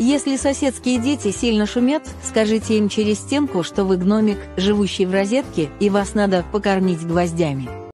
Если соседские дети сильно шумят, скажите им через стенку, что вы гномик, живущий в розетке, и вас надо покормить гвоздями.